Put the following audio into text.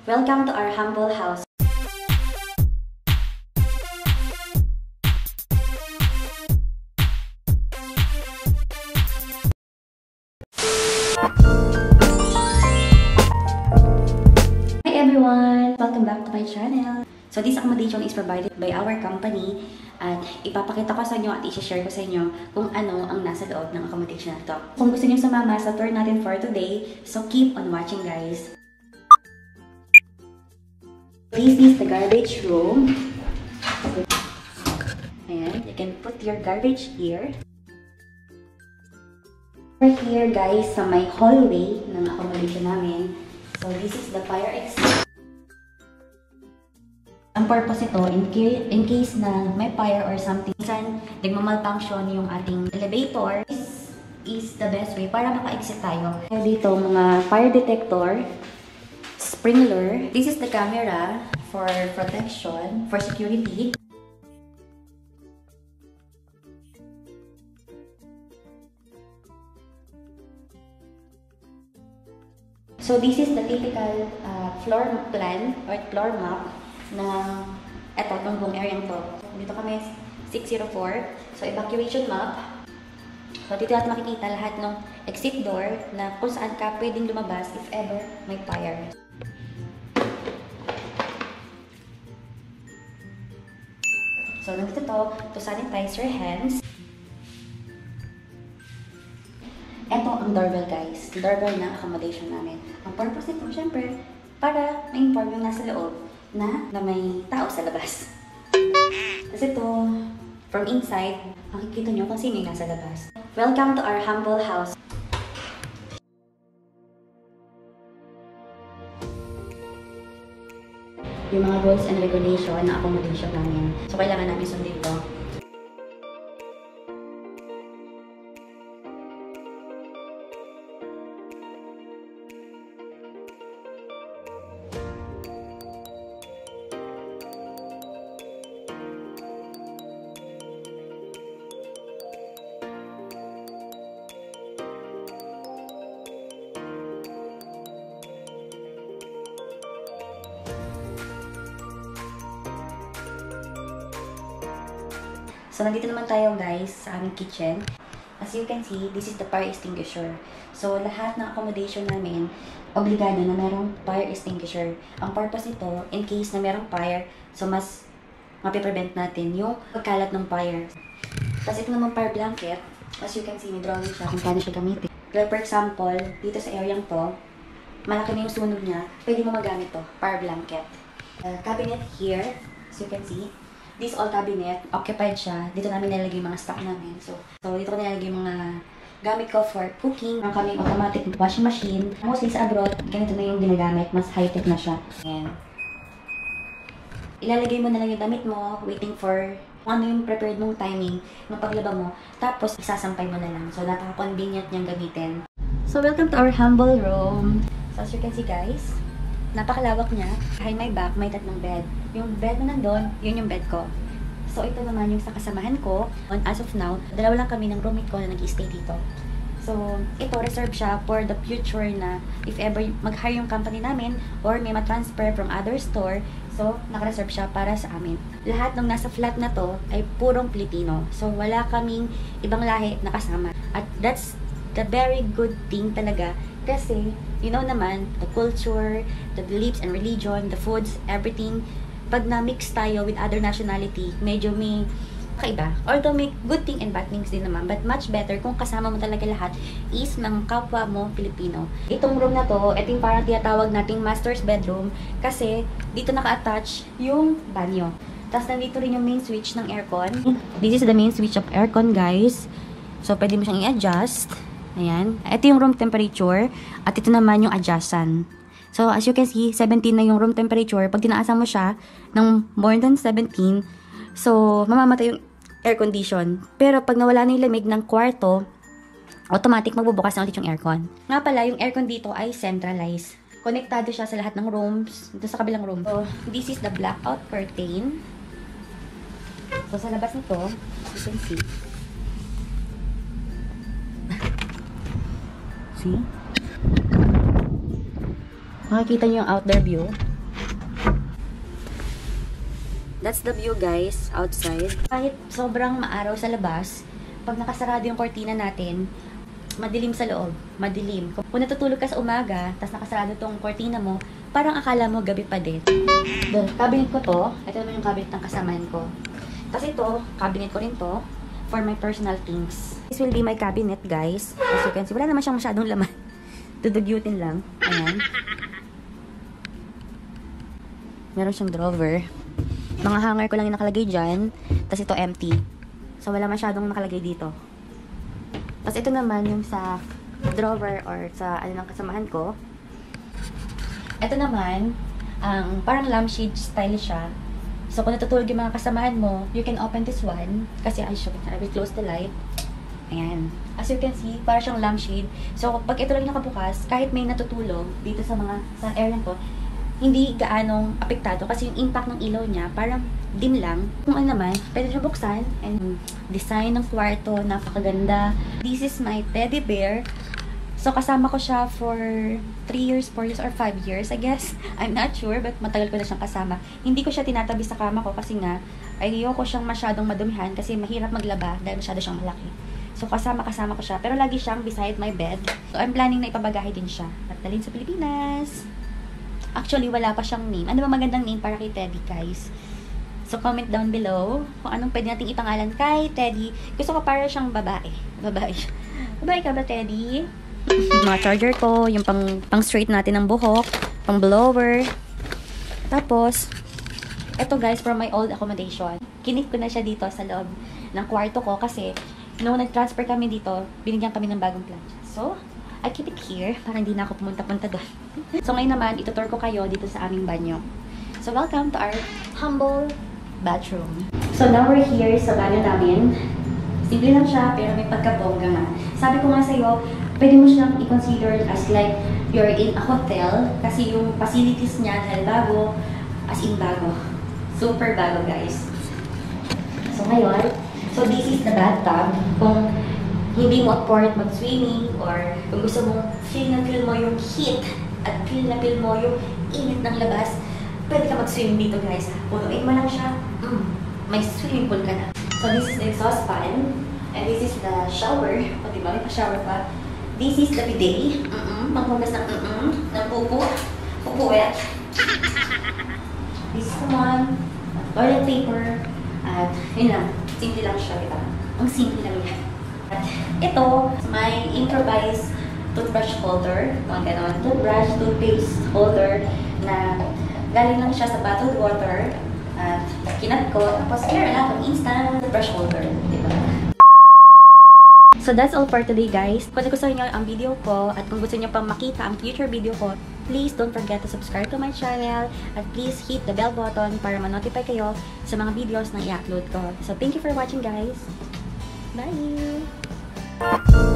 Welcome to our humble house. Hi everyone! Welcome back to my channel. So this accommodation is provided by our company at ipapakita ko sa inyo at i-share ko sa inyo kung ano ang nasa loob ng accommodation na to. Kung gusto niyo sumama sa tour natin for today, so keep on watching guys. This is the garbage room. Ayan, you can put your garbage here. Right here guys, sa may hallway ng accommodation namin. So this is the fire exit. Ang purpose ito, in case na may fire or something, minsan nagmamalfunction yung ating elevator, this is the best way para maka-exit tayo. Dito mga fire detector, sprinkler. This is the camera for protection, for security. So this is the typical floor plan or floor map ng itong buong area to. Dito kami 604. So evacuation map. So dito natin makikita lahat ng exit door na kung saan ka pwedeng lumabas if ever may fire. So nandito to sanitize your hands. Ito ang doorbell guys, doorbell ng accommodation namin. Ang purpose nito, syempre, para ma-inform yung nasa loob na may tao sa labas. Kasi ito, from inside, makikita nyo kung sino yung nasa labas. Welcome to our humble house. Yung mga rules and regulation na accommodation namin. So, kailangan namin sundin ito. So, nandito naman tayo guys sa aming kitchen. As you can see, this is the fire extinguisher. So, lahat ng accommodation namin, obligado na merong fire extinguisher. Ang purpose nito, in case na merong fire, so mas mapiprevent natin yung pagkalat ng fire. Tapos ito naman fire blanket. As you can see, may drawing siya kung paano siya gamitin. Like for example, dito sa area to, malaki na yung sunog niya, pwede mo magamit to, fire blanket. Cabinet here, as you can see. This all cabinet, occupied siya. Dito namin nilagay yung mga stock namin. So dito ko nilagay yung mga gamit ko for cooking. Meron kaming automatic washing machine. Mostly sa abroad, ganito na yung ginagamit. Mas high-tech na siya. Ayan. Ilalagay mo na lang yung damit mo, waiting for kung ano yung prepared mong timing ng paglaba mo. Tapos, isasampay mo na lang. So, napaka-convenient niyang gamitin. So, welcome to our humble room. So, as you can see guys, napakalawak niya. Behind my back, may tatlong bed. Yung bed na nandun, yun yung bed ko. So, ito naman yung sa kasamahan ko. As of now, dalawa lang kami ng roommate ko na nag-stay dito. So, ito, reserve siya for the future na if ever mag-hire yung company namin or may ma-transfer from other store, so, naka-reserve siya para sa amin. Lahat ng nasa flat na to ay purong Pilipino. So, wala kaming ibang lahi na kasama. At that's the very good thing talaga. Kasi, you know naman, the culture, the beliefs and religion, the foods, everything, pag na-mix tayo with other nationality, medyo may kakaiba. Although may good thing and bad things din naman, but much better kung kasama mo talaga lahat is ng kapwa mo Pilipino. Itong room na to, ito yung parang tinatawag nating master's bedroom kasi dito naka-attach yung banyo. Tapos nandito rin yung main switch ng aircon. This is the main switch of aircon guys. So, pwede mo siyang i-adjust. Ayan. Ito yung room temperature. At ito naman yung adjustan. So, as you can see, 17 na yung room temperature. Pag tinaasan mo siya ng more than 17, so, mamamatay yung air condition. Pero, pag nawala na yung lamig ng kwarto, automatic magbubukas na ulit yung aircon. Nga pala, yung aircon dito ay centralized. Konektado siya sa lahat ng rooms, dito sa kabilang room. So, this is the blackout curtain. So, sa labas nito, you can see. See? Makikita nyo yung outdoor view. That's the view, guys, outside. Kahit sobrang maaraw sa labas, pag nakasarado yung kortina natin, madilim sa loob. Madilim. Kung natutulog ka sa umaga, tapos nakasarado tong kortina mo, parang akala mo gabi pa din. The cabinet ko to. Ito naman yung cabinet ng kasamahan ko. Tapos ito, cabinet ko rin to for my personal things. This will be my cabinet, guys. As you can see, wala naman siyang masyadong laman. Dudugyutin lang. Ayan. Meron siyang drawer. Mga hanger ko lang yung nakalagay dyan. Tapos ito empty. So, wala masyadong nakalagay dito. Tapos ito naman yung sa drawer or sa ano ng kasamahan ko. Ito naman, parang lampshade style siya. So, kung natutulog yung mga kasamahan mo, you can open this one. Kasi, I will close the light. Ayan. As you can see, parang siyang lampshade. So, pag ito lang nakabukas, kahit may natutulog dito sa area ko, hindi gaanong apektado kasi yung impact ng ilaw niya parang dim lang. Kung ano naman, pwede siya buksan. And design ng kwarto, napakaganda. This is my teddy bear. So, kasama ko siya for 3 years, 4 years, or 5 years, I guess. I'm not sure, but matagal ko na siyang kasama. Hindi ko siya tinatabi sa kama ko kasi nga, ayoko siyang masyadong madumihan kasi mahirap maglaba dahil masyado siyang malaki. So, kasama ko siya. Pero lagi siyang beside my bed. So, I'm planning na ipabagahe din siya at dalhin sa Pilipinas. Actually, wala pa siyang name. Ano ba magandang name para kay Teddy, guys? So, comment down below kung anong pwede nating ipangalan kay Teddy. Gusto ko para siyang babae. Babae siya. Babae ka ba, Teddy? Mga charger ko, yung pang straight natin ng buhok, pang blower. Tapos, eto guys, from my old accommodation. Kinip ko na siya dito sa loob ng kwarto ko kasi nung nag-transfer kami dito, binigyan kami ng bagong plancha. So, I keep it here para hindi na ako pumunta-punta doon. So, ngayon naman, itutur ko kayo dito sa aming banyo. So, welcome to our humble bathroom. So, now we're here sa banyo namin. Simple lang siya, pero may pagkabongga nga. Sabi ko nga sa'yo, pwede mo siyang i-consider as like you're in a hotel kasi yung facilities niya dahil bago, as in bago. Super bago, guys. So, ngayon, so this is the bathtub. Kung hindi mo afford mag-swimming or kung gusto mo feel mo yung heat at feel mo yung init ng labas, pwede ka mag-swim dito, guys. Punuin mo lang siya, may swimming pool ka na. So, this is the exhaust fan. And this is the shower. O, diba? May pa-shower pa. This is the bidet. Maghugas ng pupo. Pupuwet. This one. Toilet paper. At, yun lang. Simple lang siya, diba? Ang simple lang yan. At ito, may improvised toothbrush holder. Mga ganon. Toothbrush, toothpaste holder na galing lang siya sa bottled water. At kinat ko. Tapos, meron lang akong instant toothbrush holder. Diba? So that's all for today, guys. Kung gusto niyo ang video ko at kung gusto niyo pang makita ang future video ko, please don't forget to subscribe to my channel at please hit the bell button para ma-notify kayo sa mga videos na i-upload ko. So thank you for watching, guys. Bye!